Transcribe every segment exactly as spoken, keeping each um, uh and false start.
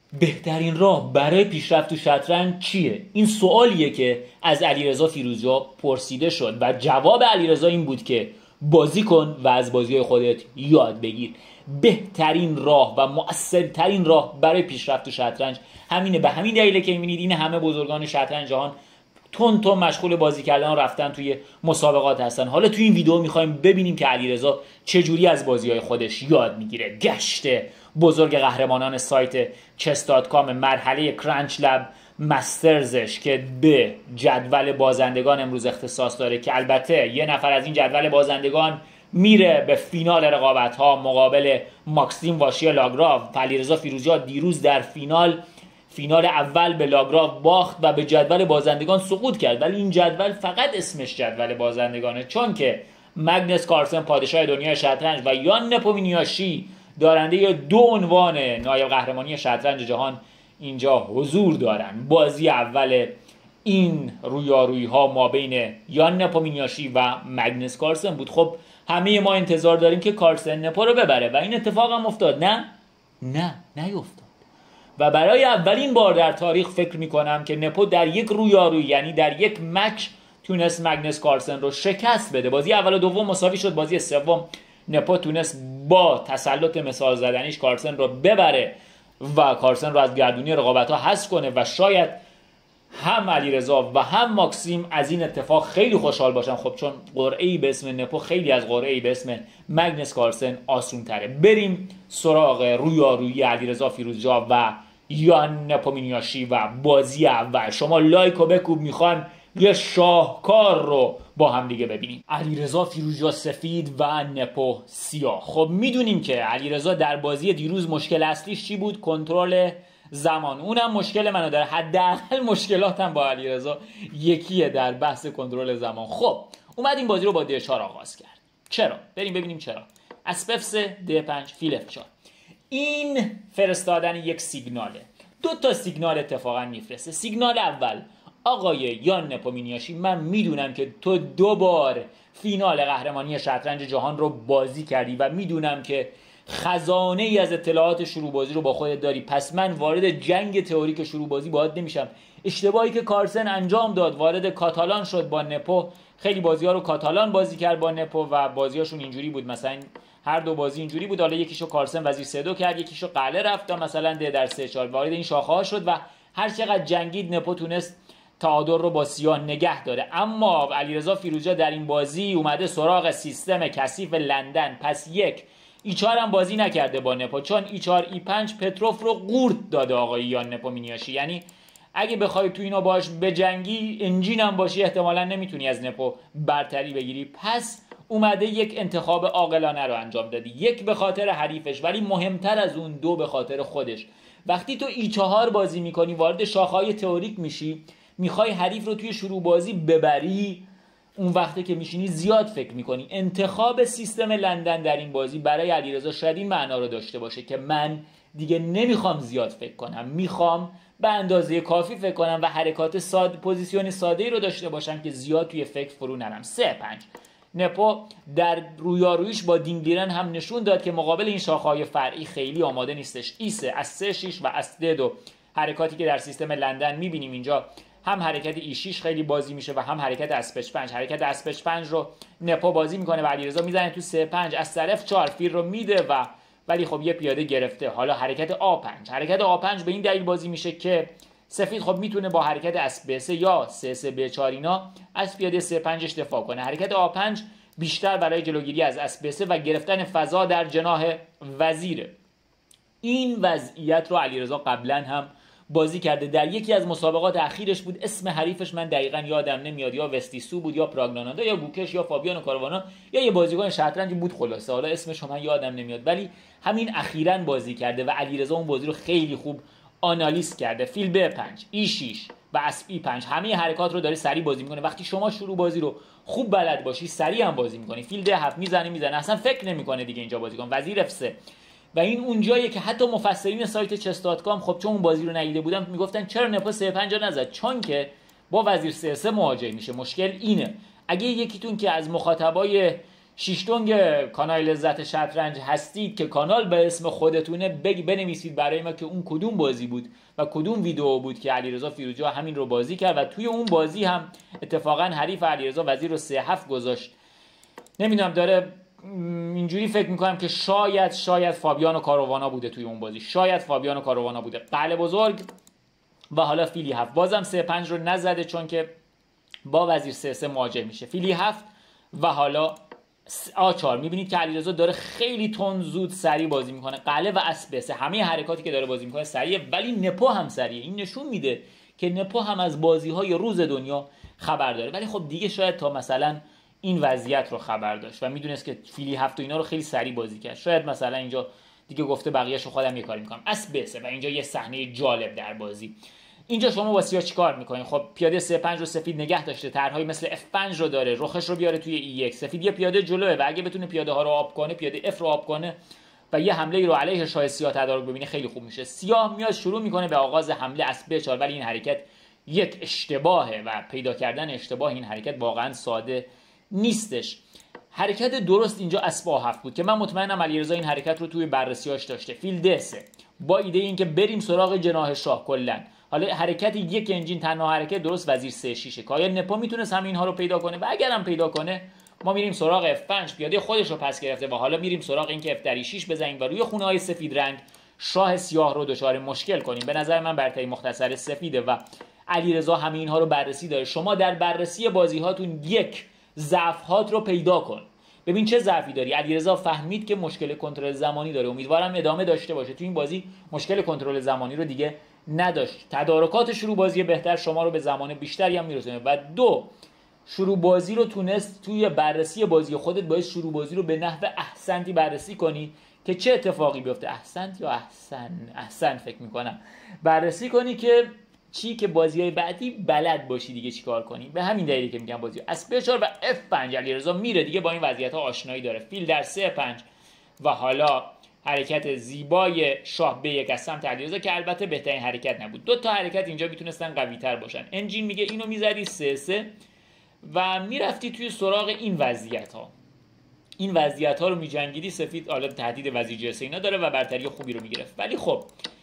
بهترین راه برای پیشرفت تو شطرنج چیه؟ این سوالیه که از علیرضا فیروزجا پرسیده شد و جواب علیرضا این بود که بازی کن و از بازی‌های خودت یاد بگیر. بهترین راه و مؤثرترین راه برای پیشرفت تو شطرنج همینه. به همین دلیله که می‌بینید این همه بزرگان شطرنج جهان تون تون مشغول بازی کردن و رفتن توی مسابقات هستن. حالا توی این ویدیو می‌خوایم ببینیم که علیرضا چجوری از بازی‌های خودش یاد میگیره. گشته بزرگ قهرمانان سایت چس دات کام مرحله کرانچ لب مسترزش که به جدول بازندگان امروز اختصاص داره که البته یه نفر از این جدول بازندگان میره به فینال رقابت‌ها مقابل ماکسیم واشیا لاگراف. علیرضا فیروزجا دیروز در فینال فینال اول به لاگراف باخت و به جدول بازندگان سقوط کرد، ولی این جدول فقط اسمش جدول بازندگانه چون که مگنس کارلسن پادشاه دنیای شطرنج و یان نپومینیاشی دارنده دو عنوان نایب قهرمانی شطرنج جهان اینجا حضور دارن. بازی اول این رویارویی ها ما بین یان نپومینیاشی و مگنس کارلسن بود. خب همه ما انتظار داریم که کارلسن نپو رو ببره و این اتفاق هم افتاد. نه نه نیفتاد و برای اولین بار در تاریخ فکر میکنم که نپو در یک رویارویی یعنی در یک مچ تونست مگنس کارلسن رو شکست بده. بازی اول و دوم مساوی شد، بازی سوم نپو تونست با تسلط مثال زدنیش کارلسن رو ببره و کارلسن رو از گردونی رقابت‌ها حذف کنه و شاید هم علیرضا و هم ماکسیم از این اتفاق خیلی خوشحال باشن. خب چون قرعه‌ای به اسم نپو خیلی از قرعه‌ای به اسم مگنس کارلسن آسان‌تره. بریم سراغ رویارویی علیرضا فیروزجا و یان نپومینیاشی و بازی اول. شما لایک رو بکوب، میخوان یه شاهکار رو با هم دیگه ببینیم. علیرضا فیروزجا سفید و نپو سیاه. خب میدونیم که علیرضا در بازی دیروز مشکل اصلیش چی بود؟ کنترل زمان. اونم مشکل منو داره، حداقل مشکلاتم با علیرضا یکیه در بحث کنترل زمان. خب اومد این بازی رو با دی چهار آغاز کرد. چرا؟ بریم ببینیم چرا. اسب اف سه، دی پنج، فیل اف چهار. این فرستادن یک سیگناله. دو تا سیگنال اتفاقا میفرسته. سیگنال اول: آقای یان نپومینیاشی، من میدونم که تو دو بار فینال قهرمانی شطرنج جهان رو بازی کردی و میدونم که خزانه ای از اطلاعات شروع بازی رو با خودت داری، پس من وارد جنگ تئوریک شروع بازی باهات نمیشم. اشتباهی که کارلسن انجام داد وارد کاتالان شد با نپو، خیلی بازی‌ها رو کاتالان بازی کرد با نپو و بازی‌هاشون اینجوری بود، مثلا هر دو بازی اینجوری بود. حالا یکیشو کارلسن وزیر سه دو کرد، یکیشو قلعه رفت تا مثلا ده در سه چهار وارد این شاخه‌ها شد و هر چقدر جنگید نپو تونست تعادل رو با سیاه نگه داره. اما علیرضا فیروزجا در این بازی اومده سراغ سیستم کثیف لندن. پس یک ای چهار هم بازی نکرده با نپو، چون ای چهار ای پنج پتروف رو قورت داده آقای یان نپومینیاشی. یعنی اگه بخوای تو اینا باش بجنگی، انجین هم باشی، احتمالاً نمیتونی از نپو برتری بگیری. پس اومده یک انتخاب عاقلانه رو انجام دادی، یک به خاطر حریفش ولی مهمتر از اون دو به خاطر خودش. وقتی تو ای چهار بازی میکنی وارد شاخه‌های تئوریک میشی، میخوای حریف رو توی شروع بازی ببری، اون وقته که میشینی زیاد فکر میکنی. انتخاب سیستم لندن در این بازی برای علیرضا شاید این معنا رو داشته باشه که من دیگه نمیخوام زیاد فکر کنم، میخوام به اندازه کافی فکر کنم و حرکات ساده، پوزیشن ساده‌ای رو داشته باشم که زیاد توی فکر فرو نرم. سه پنج نپو در رویارویش با دینگلیرن هم نشون داد که مقابل این شاخه‌های فرعی خیلی آماده نیستش. ای سه از سه شش و از ده دو حرکاتی که در سیستم لندن میبینیم اینجا، هم حرکت ای شش خیلی بازی میشه و هم حرکت اسب اچ پنج. حرکت اسب اچ پنج رو نپو بازی میکنه و علیرضا میزنه تو سه پنج، از طرف چهار فیل رو میده و ولی خب یه پیاده گرفته. حالا حرکت آ پنج. حرکت آ پنج به این دلیل بازی میشه که سفید خب میتونه با حرکت اسب به سه یا سه سه به چهار اینا از پیاده سه پنج دفاع کنه. حرکت آ پنج بیشتر برای جلوگیری از اسب به سه و گرفتن فضا در جناح وزیره. این وضعیت رو علیرضا قبلا هم بازی کرده، در یکی از مسابقات اخیرش بود. اسم حریفش من دقیقاً یادم نمیاد، یا وستیسو بود یا پراگناناندا یا بوکش یا فابیانو کاروانا یا یه بازیکن شطرنج بود، خلاصه حالا اسمش من یادم نمیاد، ولی همین اخیراً بازی کرده و علیرضا اون بازی رو خیلی خوب آنالیز کرده. فیل به پنج، ای شش و اسب ای پنج همه حرکات رو داره سریع بازی میکنه. وقتی شما شروع بازی رو خوب بلد باشی سریع هم بازی میکنی. فیل ده هفت میزنه میزنه اصلا فکر نمیکنه دیگه اینجا بازی کن. وزیر اف سه و این اونجاییه که حتی مفسرین سایت چس دات کام خب چون اون بازی رو ندیده بودن میگفتن چرا نپو سه پنج نزد، چون که با وزیر سه سه مواجه میشه. مشکل اینه اگه یکیتون که از مخاطبای شیشتونگ کانال لذت شطرنج هستید که کانال به اسم خودتونه، بگ بنویسید برای ما که اون کدوم بازی بود و کدوم ویدیو بود که علیرضا فیروزی همین رو بازی کرد و توی اون بازی هم اتفاقا حریف علیرضا وزیر رو سه هفت گذاشت. نمیدونم، داره اینجوری فکر میکنم که شاید شاید فابیانو کاروانا بوده توی اون بازی، شاید فابیانو کاروانا بوده. قلعه بزرگ و حالا فیلی هفت، بازم سه پنج رو نزده چون که با وزیر سه سه مواجه میشه. فیلی هفت و حالا آ چهار. میبینید که علیرضا داره خیلی تند زود سریع بازی میکنه، قلعه و اسب سه، همه حرکاتی که داره بازی میکنه سریع، ولی نپو هم سریع. این نشون میده که نپو هم از بازی‌های روز دنیا خبر داره، ولی خب دیگه شاید تا مثلا این وضعیت رو خبر داشت و میدونست که فیلی هفت و اینا رو خیلی سریع بازی کرد. شاید مثلا اینجا دیگه گفته بقیه‌شو خودم یه کاری میکنم. اسب سه و اینجا یه صحنه جالب در بازی. اینجا شما با سیاه چیکار میکنین؟ خب پیاده سه پنج رو سفید نگه داشته، طرحهای مثل اف پنج رو داره، رخش رو بیاره توی ای یک. سفید یه پیاده جلوه و اگه بتونه پیاده ها رو آب کنه، پیاده اف رو آب کنه و یه حمله رو علیه شاه سیاه تدارک ببینه، خیلی خوب میشه. سیاه میاد شروع میکنه به آغاز حمله اسب چهار، ولی این حرکت یک اشتباهه و پیدا کردن اشتباه این حرکت واقعا ساده نیستش. حرکت درست اینجا اسب آ هفت بود که من مطمئنم علیرضا این حرکت رو توی بررسیاش داشته. فیل د سه با ایده این که بریم سراغ جناح شاه کلا. حالا حرکت یک انجین تنها حرکت درست وزیر سه شش که آیا نپو میتونه همین ها رو پیدا کنه؟ و اگرم پیدا کنه ما میریم سراغ اف پنج، پیاده خودش رو پس گرفته و حالا میریم سراغ این که اف شش بزنیم و روی خونه های سفید رنگ شاه سیاه رو دچار مشکل کنیم. به نظر من برتری مختصر سفیده و علیرضا همه اینها رو بررسی داره. شما در بررسی بازی هاتون یک ضعف هات رو پیدا کن، ببین چه ضعفی داری. علیرضا فهمید که مشکل کنترل زمانی داره، امیدوارم ادامه داشته باشه. تو این بازی مشکل کنترل زمانی رو دیگه نداشت. تدارکات شروع بازی بهتر شما رو به زمان بیشتری هم میرسونه و دو، شروع بازی رو تونست توی بررسی بازی خودت باید شروع بازی رو به نحو احسنتی بررسی کنی که چه اتفاقی بیفته. احسنت یا احسن احسن فکر میکنم بررسی کنی که چی که بازی‌های بعدی بلد باشی دیگه چیکار کنی. به همین دلیلی که میگم بازی اسب چهار و اف پنج علیرضا میره دیگه، با این وضعیت‌ها آشنایی داره. فیل در سه پنج و حالا حرکت زیبای شاه به یک از سمت علیرضا که البته بهترین حرکت نبود. دو تا حرکت اینجا میتونستن قوی‌تر باشن. انجین میگه اینو میزدی سه سه و میرفتی توی سراغ این وضعیت‌ها. این وضعیت‌ها رو میجنگیدی. سفید حالا تهدید وزیر جه سه اینا داره و برتری خوبی رو میگرفت، ولی خب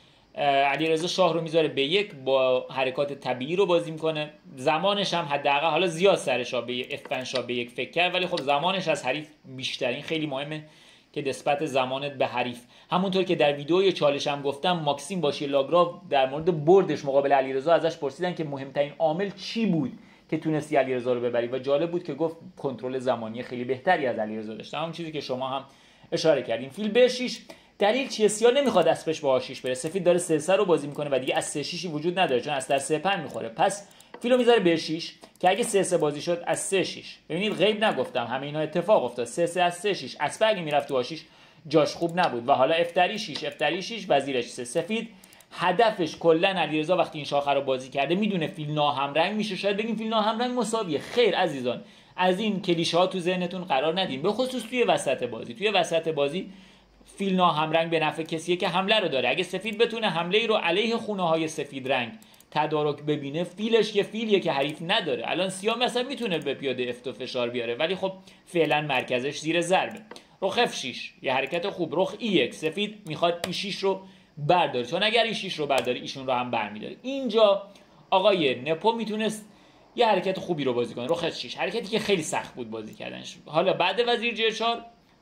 علیرضا شاه رو میذاره به یک، با حرکات طبیعی رو بازی میکنه. زمانش هم حداقل حالا زیاد سر شاه به اف پنج شاه به یک فکر کرد، ولی خب زمانش از حریف بیشترین. خیلی مهمه که نسبت زمانت به حریف، همونطور که در ویدیوی چالش هم گفتم، ماکسیم باشی لاگراف در مورد بردش مقابل علیرضا ازش پرسیدن که مهمترین عامل چی بود که تونستی علیرضا رو ببری و جالب بود که گفت کنترل زمانی خیلی بهتری از علیرضا داشت، همون چیزی که شما هم اشاره کردین. فیل به شش دلیل چیه؟ سیاه نمیخواد اسبش با آ شش بره. سفید داره سه سه رو بازی میکنه و دیگه از سه شش وجود نداره چون از در سه پنج میخوره. پس فیلو میذاره به شش که اگه سه سه بازی شد از سه شش. ببینید غیب نگفتم، همه اینا اتفاق افتاد. سه سه از سه شش. اسب اگه میرفت تو آ شش جاش خوب نبود و حالا اف شش اف شش وزیرش سه. سفید هدفش کلا علیرضا وقتی این شاخه رو بازی کرده میدونه فیل ناهمرنگ میشه. شاید بگیم فیل ناهمرنگ مساویه. خیر عزیزان، از این کلیشه ها تو ذهنتون قرار ندین، به خصوص توی وسط بازی. توی وسط بازی فیل ناهمرنگ به نفع کسیه که حمله رو داره. اگه سفید بتونه حمله ای رو علیه خونه های سفید رنگ تدارک ببینه، فیلش یه فیلیه که حریف نداره. الان سیاه مثلا میتونه به پیاده اف فشار بیاره، ولی خب فعلا مرکزش زیر ضربه. رخ اف شش یه حرکت خوب. رخ ای یک، سفید میخواد ای شش رو برداره، چون اگر ای شش رو برداره ایشون رو هم برمیداره. اینجا آقای نپو میتونست یه حرکت خوبی رو بازی کنه. رخ اف شش حرکتی که خیلی سخت بود بازی کردنش. حالا بعد وزیر جه چهار،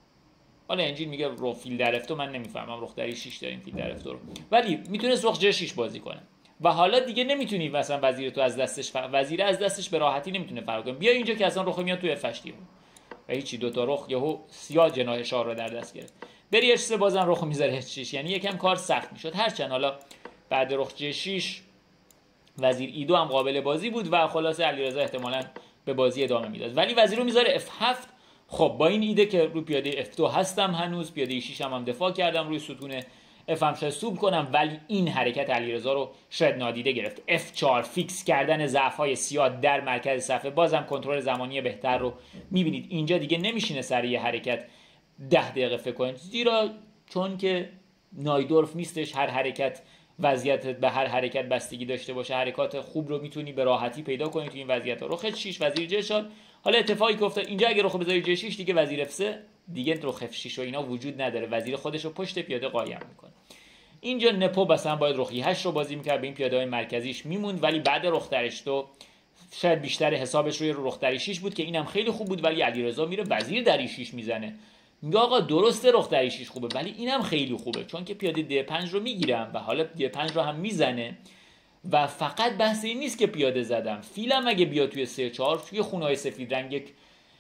حالا انجین میگه رو فیل در اف دو، من نمیفهمم رخ در ای شش داریم فیل در اف دو رو، ولی میتونست رخ جه شش بازی کنه و حالا دیگه نمیتونی مثلا وزیر تو از دستش فر... وزیر از دستش به راحتی نمیتونه فرار کنه. بیا اینجا که اصلا رخ میاد تو اف هشت و هیچی، دو تا رخ یهو سیاه جناح شاه رو در دست گرفت. بری اچ سه بازم رخو میذاره اچ شش، یعنی یکم کار سخت میشد. هرچند حالا بعد رخ جه شش وزیر ای دو هم قابل بازی بود و خلاصه علیرضا احتمالاً به بازی ادامه میداد، ولی وزیر رو میذاره اف هفت. خب با این ایده که روی پیاده اف دو هستم هنوز، پیاده ای شش هم, هم دفاع کردم روی ستون اف هم شاید سوب کنم، ولی این حرکت علیرضا رو شاید نادیده گرفت. اف چهار فیکس کردن ضعف‌های سیاه در مرکز صفحه، بازم کنترل زمانی بهتر رو میبینید. اینجا دیگه نمیشینه سر یه حرکت ده دقیقه فکر کنید، زیرا چون که نایدورف نیستش هر حرکت وضعیت به هر حرکت بستگی داشته باشه، حرکات خوب رو میتونی به راحتی پیدا کنی تو این وضعیت ها. رخ شش وزیر جه چهار. حالا اتفاقی که افتاد اینجا، اگه رخ بذاری جه شش دیگه وزیر اف سه دیگه رخ اف شش و اینا وجود نداره، وزیر خودش رو پشت پیاده قایم میکنه. اینجا نپو مثلا باید رخ هشت رو بازی میکرد، به این پیاده های مرکزیش میموند، ولی بعد رخ درشتو شاید بیشتر حسابش روی رخ دری شش بود که اینم خیلی خوب بود، ولی علیرضا میره وزیر دری شش میزنه. میگه آقا درسته رخ دری شش خوبه ولی اینم خیلی خوبه، چون که پیاده د پنج رو میگیرم و حالا د پنج رو هم میزنه و فقط بحث این نیست که پیاده زدم، فیلم اگه بیاد توی سه چهار توی خونه‌های سفید رنگ یک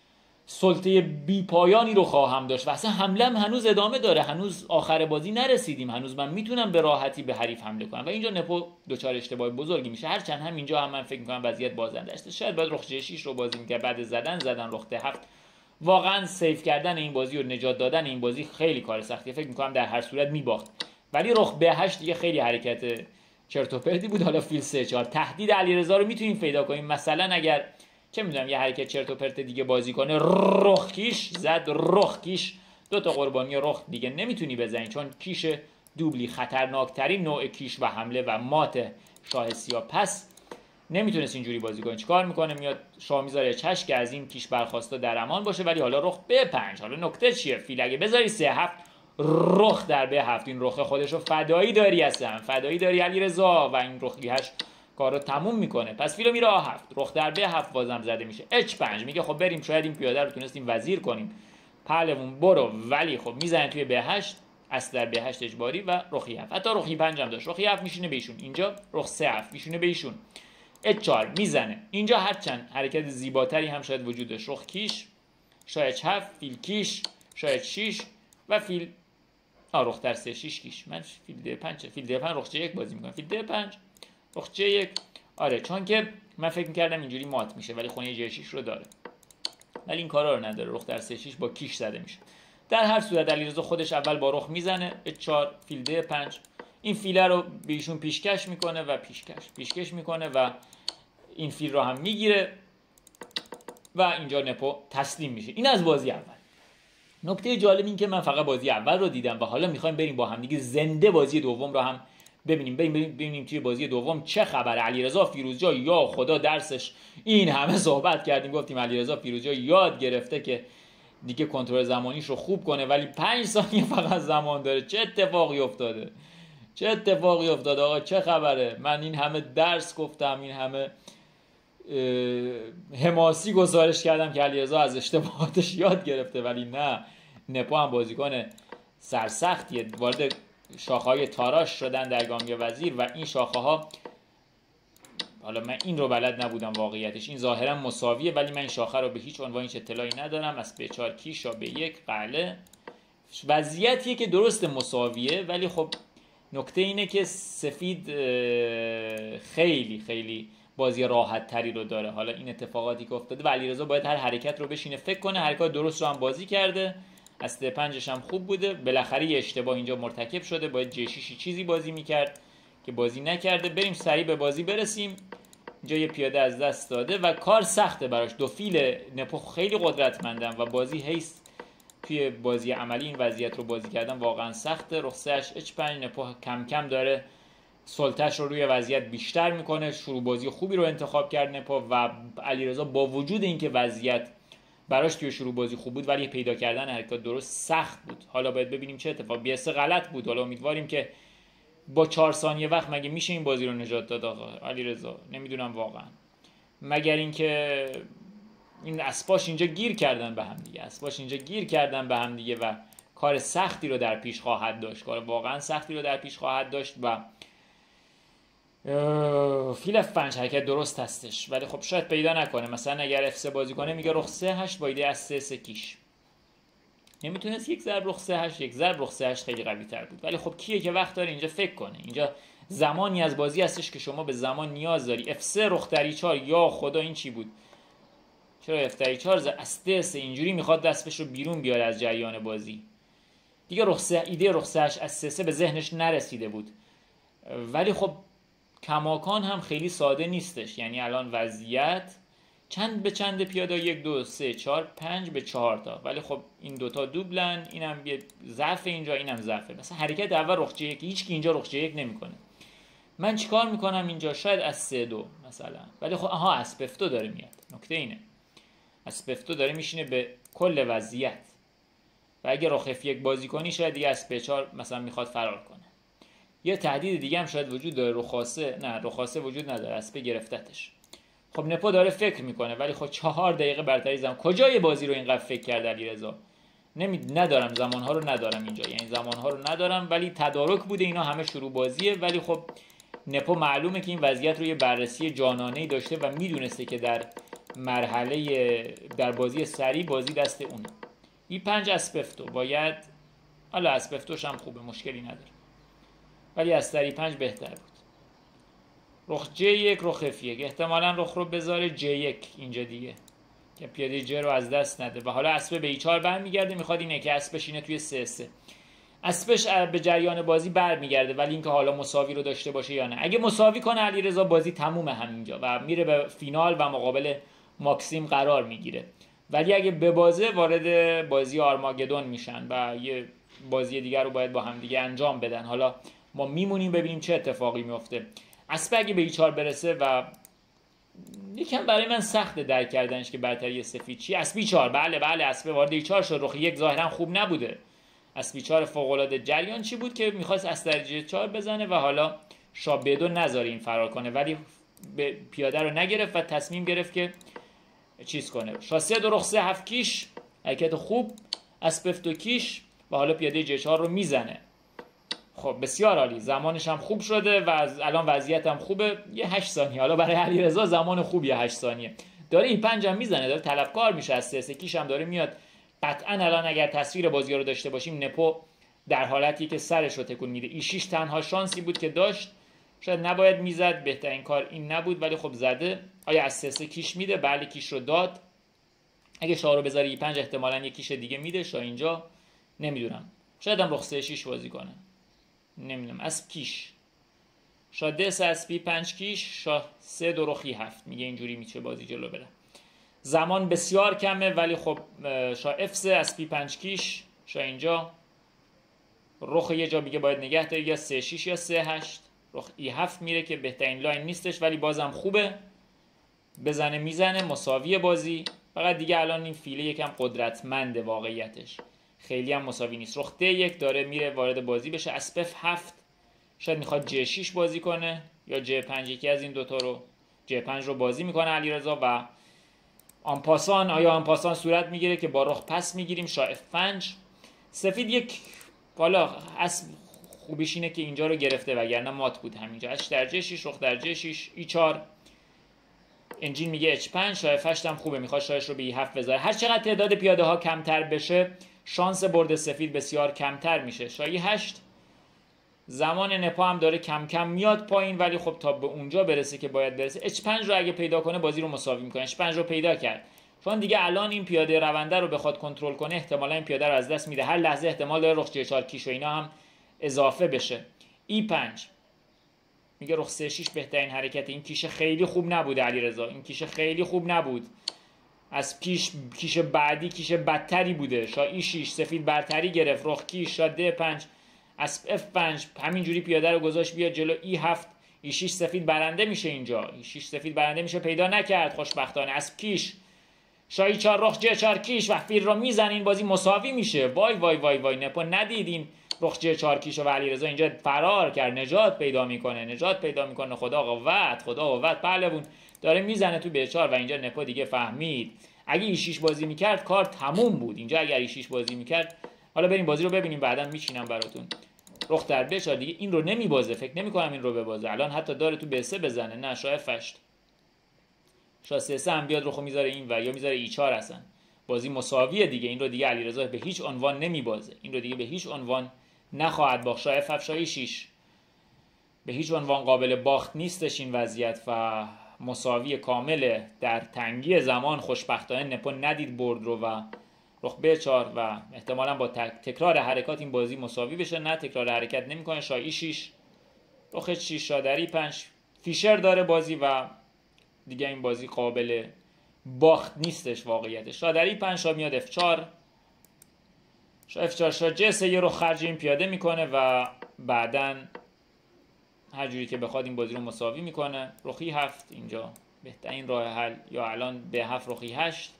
سلطه بی پایانی رو خواهم داشت و اصلا حمله هم هنوز ادامه داره، هنوز آخر بازی نرسیدیم، هنوز من میتونم به راحتی به حریف حمله کنم و اینجا نپو دچار اشتباه بزرگی میشه. هرچند هم اینجا هم من فکر میکنم وضعیت بازنده است، شاید باید رخ جه شش رو بازی میکرد، بعد زدن زدن رخ د هفت. واقعا سیف کردن این بازی و نجات دادن این بازی خیلی کار سختیه، فکر میکنم در هر صورت میباخت، ولی رخ به هشت دیگه خیلی حرکت چرت و پرتی بود. حالا فیل سه چهار تهدید علیرضا رو میتونیم پیدا کنیم، مثلا اگر چه میدونم یه حرکت چرت و پرت دیگه بازی کنه، رخ کیش زد، رخ کیش دو تا قربانی رخ دیگه نمیتونی بزنی، چون کیش دوبلی خطرناکترین نوع کیش و حمله و مات شاه سیاه، پس نمیتونست اینجوری بازی کنه. چیکار میکنه؟ میاد شاه میذاره چش که از این کیش برخواسته در امان باشه، ولی حالا رخ به پنج. حالا نکته چیه؟ فیل اگه بذاری سه هفت، رخ در به هفت، این رخ خودشو فدایی داری، اصلا فدایی داری علیرضا و این رخ هشت کارو تموم میکنه. پس فیلو میره آ هفت، رخ در به هفت بازم زده میشه. اچ پنج میگه خب بریم شاید این پیاده رو تونستیم وزیر کنیم، پهلمون برو، ولی خب میزنه توی به هشت، اصل در به هشت اجباری و رخ هفت. حتی رخ پنج هم داشت، رخ هفت میشونه به ایشون، اینجا رخ سه هفت میشونه به ایشون، اچ چهار میزنه. اینجا هرچند حرکت زیباتری هم شاید وجود داشت، رخ کیش، شاه اچ هفت، فیل کیش، شاه اچ شش و فیل آ رخ در سه شش کیش. من فیل د پنج، فیل د پنج رخ جه یک بازی میکنم، فیل د پنج رخ جه یک. آره چون که من فکر میکردم اینجوری مات میشه، ولی خونه جه شش رو داره، ولی این کارا رو نداره، رخ در سه شش با کیش زده میشه. در هر صورت علیرضا خودش اول با رخ میزنه اچ چهار، فیل د پنج، این فیله رو به ایشون پیشکش میکنه و پیشکش پیشکش میکنه و این فیل رو هم میگیره و اینجا نپو تسلیم میشه. این از بازی اول. نکته جالب این که من فقط بازی اول رو دیدم و حالا میخوایم بریم با هم دیگه زنده بازی دوم رو هم ببینیم. بریم ببینیم توی بازی دوم چه خبره. علیرضا فیروزجا یا خدا درسش، این همه صحبت کردیم گفتیم علیرضا فیروزجا یاد گرفته که دیگه کنترل زمانیش رو خوب کنه، ولی پنج ثانیه فقط زمان داره. چه اتفاقی افتاده؟ چه اتفاقی افتاده آقا؟ چه خبره؟ من این همه درس گفتم، این همه حماسی گزارش کردم که علیرضا از اشتباهاتش یاد گرفته، ولی نه، نپو هم بازیکن سرسختیه. وارد شاخه‌های تاراش شدن در گامی وزیر و این شاخه ها، حالا من این رو بلد نبودم واقعیتش، این ظاهرا مساویه ولی من این شاخه رو به هیچ عنوان هیچ اطلاعی ندارم. از به چهار کیش به یک قله وضعیتیه که درست مساویه، ولی خب نکته اینه که سفید خیلی خیلی بازی راحت تری رو داره. حالا این اتفاقاتی که افتاده و علیرضا باید هر حرکت رو بشینه فکر کنه، حرکات درست رو هم بازی کرده، از ده پنجش هم خوب بوده، بالاخره یه اشتباه اینجا مرتکب شده، باید جه شش چیزی بازی میکرد که بازی نکرده. بریم سریع به بازی برسیم. اینجا یه پیاده از دست داده و کار سخته براش. دو فیل نپو خیلی قدرتمندن و بازی هیست توی بازی عملی این وضعیت رو بازی کردن واقعا سخته. رخ سه اچ پنج، نپو کم کم داره سلطه‌اش رو روی وضعیت بیشتر میکنه. شروع بازی خوبی رو انتخاب کرد نپو و علیرضا با وجود اینکه وضعیت براش توی شروع بازی خوب بود، ولی پیدا کردن حرکات درست سخت بود. حالا باید ببینیم چه اتفاق. بیاسه غلط بود، حالا امیدواریم که با چهار ثانیه وقت مگه میشه این بازی رو نجات داد آقا علیرضا؟ نمیدونم واقعا، مگر اینکه این اسباش اینجا گیر کردن به هم دیگه، اسباش اینجا گیر کردن به هم دیگه و کار سختی رو در پیش خواهد داشت، کار واقعا سختی رو در پیش خواهد داشت و فیل اف پنج حرکت درست هستش، ولی خب شاید پیدا نکنه. مثلا اگر اف سه بازی کنه میگه رخ سه هشت با ایده از سه سه کیش، نمیتونست یک ضرب رخ سه هشت، یک ضرب رخ سه هشت خیلی قوی تر بود. ولی خب کیه که وقت داره اینجا فکر کنه؟ اینجا زمانی از بازی هستش که شما به زمان نیاز داری. اف سه رخ دری چهار، یا خدا این چی بود؟ چرا اف دری چهار ز اس سه اینجوری میخواد دستش رو بیرون بیاره از جریان بازی دیگه. رخ سه، ایده رخ سه هشت از سه سه به ذهنش نرسیده بود، ولی خب کماکان هم خیلی ساده نیستش. یعنی الان وضعیت چند به چند پیاده، یک دو سه چهار پنج به چهار تا، ولی خب این دوتا دوبلن، اینم یه ضعف اینجا، اینم ضعفه. مثلا حرکت اول رخ جه یک، هیچ کی اینجا رخ جه یک نمیکنه. من چیکار میکنم اینجا؟ شاید از سه دو مثلا، ولی خب آها اسب اف دو داره میاد. نکته اینه اسب اف دو داره میشینه به کل وضعیت و اگه رخ اف یک بازی کنی شاید دیگه اسب چهار مثلا میخواد فرار کنه. یه تهدید دیگه هم شاید وجود داره، رخاسه نه رخاسه وجود نداره، اسب گرفتتش. خب نپو داره فکر میکنه، ولی خب چهار دقیقه برتری زمان. کجای بازی رو اینقدر فکر کرد علیرضا؟ نمی ندارم زمانها رو ندارم اینجا، یعنی زمانها رو ندارم، ولی تدارک بوده اینا همه شروع بازیه. ولی خب نپو معلومه که این وضعیت رو یه بررسی جانانه‌ای داشته و میدونسته که در مرحله در بازی سری بازی دست اونه. ای پنج اسب اف دو باید، حالا اسب اف دوش هم خوبه مشکلی نداره، ولی از سری پنج بهتر بود. رخ جی یک رخ اف یک، احتمالا رخ رو بذاره جی یک اینجا دیگه که پیاده جی رو از دست نده و حالا اسب به ای چهار برمیگرده، میخواد اینه که اسبش اینه توی سه سه. اسبش به جریان بازی برمیگرده، ولی اینکه حالا مساوی رو داشته باشه یا نه. اگه مساوی کنه علیرضا بازی تمومه همینجا و میره به فینال و مقابل ماکسیم قرار میگیره. ولی اگه ببازه وارد بازی آرماگدون میشن و یه بازی دیگر رو باید با هم دیگه انجام بدن. حالا ما میمونیم ببینیم چه اتفاقی میفته. اسب اگه به ای چهار برسه و یکم برای من سخته درک کردنش که برتری سفید چی. اسب ای چهار، بله بله اسب وارد ای چهار شد. رخ یک ظاهرا خوب نبوده. اسب ای چهار فوق العاده. جریان چی بود که میخواست از درجه چهار بزنه و حالا شاه به دو نذاره این فرار کنه، ولی پیاده رو نگرفت و تصمیم گرفت که چیز کنه. شاه سه دو رخ سه هفت کیش، حرکت خوب. اسب اف دو کیش و حالا پیاده جی چهار رو میزنه. خب بسیار عالی، زمانش هم خوب شده و الان وضعیت هم خوبه. یه هشت ثانیه حالا برای علیرضا زمان خوبیه، هشت ثانیه داره. این پنج هم میزنه، داره طلبکار میشه. از سه سه کیش هم داره میاد. قطعا الان اگر تصویر بازی رو داشته باشیم نپو در حالتی که سرش رو تکون میده. ای شش تنها شانسی بود که داشت، شاید نباید میزد، بهترین کار این نبود، ولی خب زده. آیا از سه سه کیش میده؟ بله کیش رو داد. اگه شاه رو بذاره ای پنج احتمالاً یک کیش دیگه میده. شاه اینجا نمیدونم، شاید هم رخ سه شش بازی کنه، نمیدونم. اسب کیش، شاه د سه اسب ای پنج کیش، شاه سه دو رخ ای هفت. میگه اینجوری میشه بازی جلو بره. زمان بسیار کمه، ولی خب شاه اف سه اسب ای پنج کیش، شاه اینجا رخ یه جا میگه باید نگه داری، یا سه شش یا سه هشت. رخ ای هفت میره که بهترین لاین نیستش ولی بازم خوبه. بزنه میزنه، مساوی بازی. فقط دیگه الان این فیله یکم قدرتمنده واقعیتش، خیلی هم مساوی نیست. رخ د یک داره میره وارد بازی بشه. اسب اف هفت، شاید میخواد جی شش بازی کنه یا جی پنج، یکی از این دوتا رو. جی پنج رو بازی میکنه علیرضا و آنپاسان، آیا آنپاسان صورت میگیره که با رخ پس میگیریم. شاه اف پنج. سفید یک، حالا اسب خوبیش اینه که اینجا رو گرفته وگرنه مات بود همینجا. اچ در جی شش، رخ در جی شش، ای چهار. انجین میگه اچ پنج. شاه اف هشت هم خوبه، میخواد شاهش رو به ای هفت بذاره. هر چقدر تعداد پیاده ها کمتر بشه شانس برد سفید بسیار کمتر میشه. شاه ای هشت. زمان نپا هم داره کم کم میاد پایین، ولی خب تا به اونجا برسه که باید برسه. اچ پنج رو اگه پیدا کنه بازی رو مساوی میکنه. اچ پنج رو پیدا کرد، چون دیگه الان این پیاده رونده رو بخواد کنترل کنه احتمالاً این پیاده رو از دست میده. هر لحظه احتمال داره رخ جی چهار کیش و اینا هم اضافه بشه. ای پنج میگه رخ سه شش بهترین حرکت. این کیش خیلی خوب نبود علیرضا، این کیش خیلی خوب نبود. از کیش کیش بعدی کیش بدتری بوده. شاه ای شش سفید برتری گرفت. رخ کیش، شاه د پنج، اسب اف پنج، همینجوری پیاده رو گذاشت بیاد جلو. ای هفت، ای شش سفید برنده میشه اینجا. ای شش سفید برنده میشه، پیدا نکرد خوشبختانه. اسب کیش، شاه ای چهار رخ جی چهار کیش و فیل رو میزنه. این بازی مساوی میشه. وای وای وای وای نپو ندیدین رخ جی چهار کیش و علیرضا اینجا فرار کرد، نجات پیدا میکنه، نجات پیدا میکنه. خدا قوت، خدا قوت. پهلوون داره میزنه تو بی چهار و اینجا نپو دیگه فهمید اگه ای شش بازی میکرد کار تموم بود. اینجا اگر ای شش بازی میکرد، حالا بریم بازی رو ببینیم بعدا میچینم براتون. رخ در بی چهار دیگه این رو نمیبازه، فکر نمیکنم این رو ببازه. الان حتی داره تو بی سه بزنه. نه، شاه اف هشت، شاه سه سه هم بیاد رخو میذاره این و یا میذاره ای چهار. اصلا بازی مساویه دیگه. این رو دیگه علیرضا به هیچ عنوان نمیبازه، این رو دیگه به هیچ عنوان نخواهد باخت. شاه اف هفت، شاه ای شش به هیچ عنوان قابل باخت نیستش این وضعیت و مساوی کامله. در تنگی زمان خوشبختانه نپو ندید برد رو و رخ بی چهار و احتمالاً با تکرار حرکات این بازی مساوی بشه. نه، تکرار حرکت نمیکنه. شاه ای شش، رخ اچ شش، شاه در ای پنج. فیشر داره بازی و دیگه این بازی قابل باخت نیستش واقعیتش. شاه در ای پنج، شاه میاد اف چهار، شاه اف چهار، شاه جی سه، یه رو خرج این پیاده میکنه و بعدن هر جوری که بخواد این بازی رو مساوی میکنه. رخی هفت اینجا بهترین راه حل، یا الان به هفت رخی هشت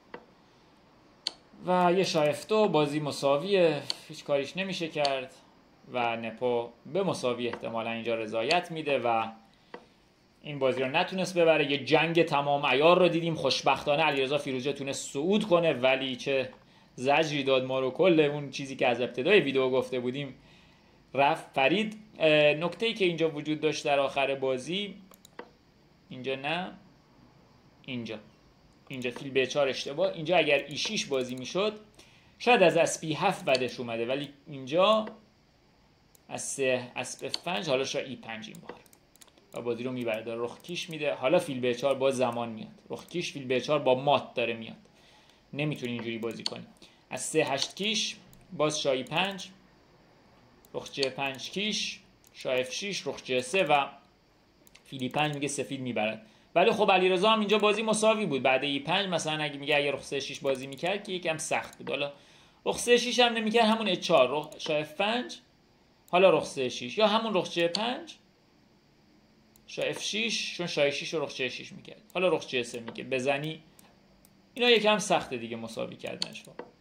و یه شاه اف دو. بازی مساویه، هیچ کاریش نمیشه کرد و نپو به مساوی احتمالا اینجا رضایت میده و این بازی رو نتونست ببره. یه جنگ تمام عیار رو دیدیم. خوشبختانه علیرضا فیروزجا تونست صعود کنه، ولی چه زجری داد ما رو. کل اون چیزی که از ابتدای ویدیو گفته بودیم رفت پرید. نکته‌ای که اینجا وجود داشت در آخر بازی، اینجا نه، اینجا اینجا فیل به چهار اشتباه. اینجا اگر ای شش بازی میشد شاید از اسپی هفت بدش اومده، ولی اینجا از سه اسب پنج، حالا شاید ای پنج این بار و بازی رو میبره. داره رخ کیش میده. حالا فیل به چهار با زمان میاد. رخ کیش فیل به چهار با مات داره میاد، نمیتونی اینجوری بازی کنی. از سه هشت کیش باز شاه ای پنج، رخ جه پنج کیش، شاه اف شش، رخ جه سه و فیل ای پنج میگه سفید میبرد. ولی خب علیرضا هم اینجا بازی مساوی بود. بعد ای پنج مثلا اگه میگه اگه رخ سه شش بازی میکرد که یکم سخت بود. حالا رخ سه شش هم نمیکرد، همون اچ چهار، رخ شاه اف پنج، حالا رخ سه شش، یا همون رخ جه پنج، شاه اف شش، چون شاه شش رو رخ جه شش میکرد، حالا رخ جه سه میگه بزنی. اینا یکم سخته دیگه مساوی کردنش.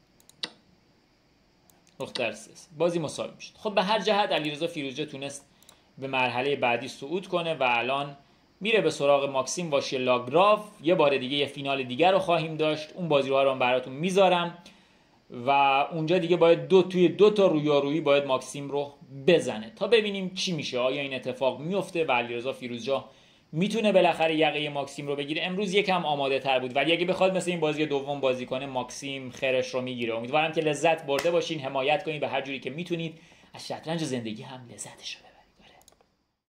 رخ در سه بازی مساوی میشد. خب به هر جهت علیرضا فیروزجا تونست به مرحله بعدی صعود کنه و الان میره به سراغ ماکسیم واشیلاگراف. یه بار دیگه یه فینال دیگر رو خواهیم داشت. اون بازی رو هم براتون میذارم و اونجا دیگه باید دو توی دو تا رویارویی باید ماکسیم رو بزنه تا ببینیم چی میشه. آیا این اتفاق میفته و علیرضا فیروزجا میتونه بالاخره یقه ماکسیم رو بگیره؟ امروز یکم آماده تر بود، ولی اگه بخواد مثل این بازی دوم بازی کنه ماکسیم خرش رو میگیره. امیدوارم که لذت برده باشین. حمایت کنین به هر جوری که میتونید. از شطرنج زندگی هم لذتش